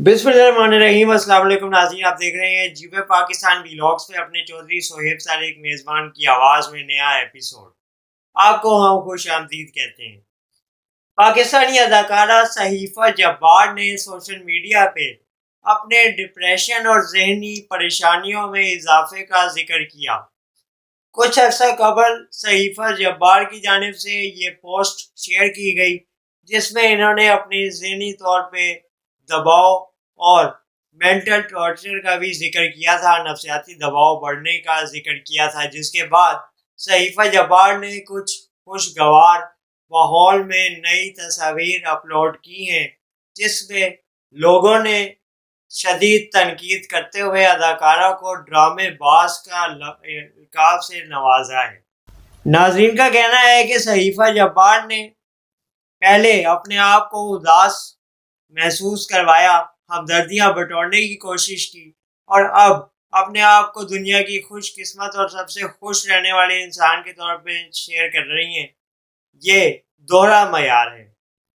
बिस्मिल्लाहिर्रहमानिर्रहीम। अस्सलाम वालेकुम नाज़रीन, आप देख रहे हैं जीवे पाकिस्तान व्लॉग्स पे अपने चौधरी सोहेब सादिक मेज़बान की आवाज़ में नया एपिसोड। आपको हम खुश आमदीद कहते हैं। पाकिस्तानी अदाकारा सहीफा जब्बार ने सोशल मीडिया पे अपने डिप्रेशन और जहनी परेशानियों में इजाफे का जिक्र किया। कुछ अर्सा कबल सहीफा जब्बार की जानिब से ये पोस्ट शेयर की गई जिसमें इन्होंने अपने जहनी तौर पे दबाव और मेंटल टॉर्चर का भी जिक्र किया था, नफ्सियाती दबाव बढ़ने का जिक्र किया था। जिसके बाद सहीफा जब्बार ने कुछ खुशगवार माहौल में नई तस्वीर अपलोड की हैं जिसमें लोगों ने शदीद तनकीद करते हुए अदाकारा को ड्रामेबाज का लक़ाब से नवाजा है। नाज़रीन का कहना है कि सहीफा जब्बार ने पहले अपने आप को उदास महसूस करवाया, हमदर्दियां बटोरने की कोशिश की और अब अपने आप को दुनिया की खुशकिस्मत और सबसे खुश रहने वाले इंसान के तौर पे शेयर कर रही हैं। ये दोहरा मयार है।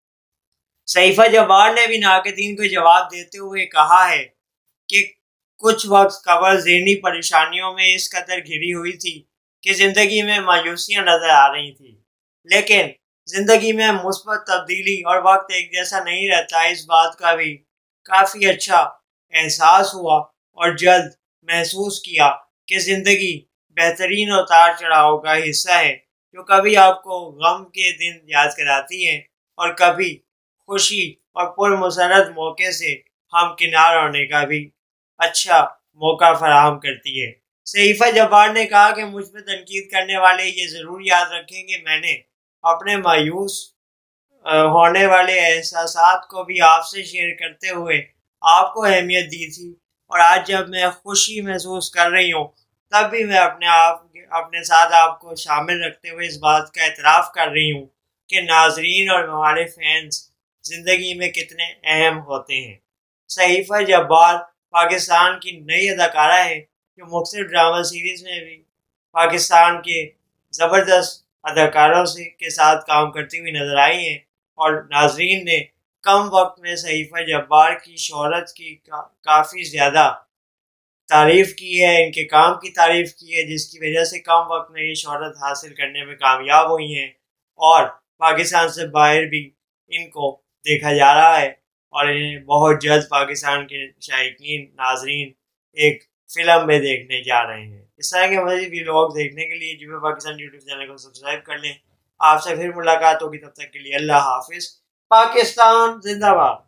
सहीफा जब्बार ने भी नाक़दीन को जवाब देते हुए कहा है कि कुछ वक्त कबल ज़हनी परेशानियों में इस कदर घिरी हुई थी कि ज़िंदगी में मायूसियाँ नजर आ रही थी, लेकिन जिंदगी में मुस्बत तब्दीली और वक्त एक जैसा नहीं रहता, इस बात का भी काफ़ी अच्छा एहसास हुआ और जल्द महसूस किया कि ज़िंदगी बेहतरीन उतार चढ़ाव का हिस्सा है जो कभी आपको गम के दिन याद कराती है और कभी खुशी और पुरमसरत मौके से हमकिनार होने का भी अच्छा मौका फराहम करती है। सहीफा जब्बार ने कहा कि मुझ पर तनकीद करने वाले ये ज़रूर याद रखें कि मैंने अपने मायूस होने वाले एहसासात को भी आपसे शेयर करते हुए आपको अहमियत दी थी, और आज जब मैं खुशी महसूस कर रही हूँ तब भी मैं अपने साथ आपको शामिल रखते हुए इस बात का एतराफ़ कर रही हूँ कि नाजरीन और हमारे फैंस ज़िंदगी में कितने अहम होते हैं। सहीफा जब्बार पाकिस्तान की नई अदाकारा है जो मुख्तलिफ ड्रामा सीरीज़ में भी पाकिस्तान के ज़बरदस्त अदाकारों से के साथ काम करती हुई नजर आई हैं, और नाजरीन ने कम वक्त में सहीफा जब्बार की शोहरत की काफ़ी ज़्यादा तारीफ़ की है, इनके काम की तारीफ़ की है, जिसकी वजह से कम वक्त में ये शोहरत हासिल करने में कामयाब हुई हैं और पाकिस्तान से बाहर भी इनको देखा जा रहा है और इन्हें बहुत जल्द पाकिस्तान के शायकीन नाजरीन एक फ़िल्म में देखने जा रहे हैं। इस तरह के मज़ीद व्लॉग देखने के लिए जीवे पाकिस्तान यूट्यूब चैनल को सब्सक्राइब कर लें। आपसे फिर मुलाकात होगी, तब तक के लिए अल्लाह हाफिज़। पाकिस्तान जिंदाबाद।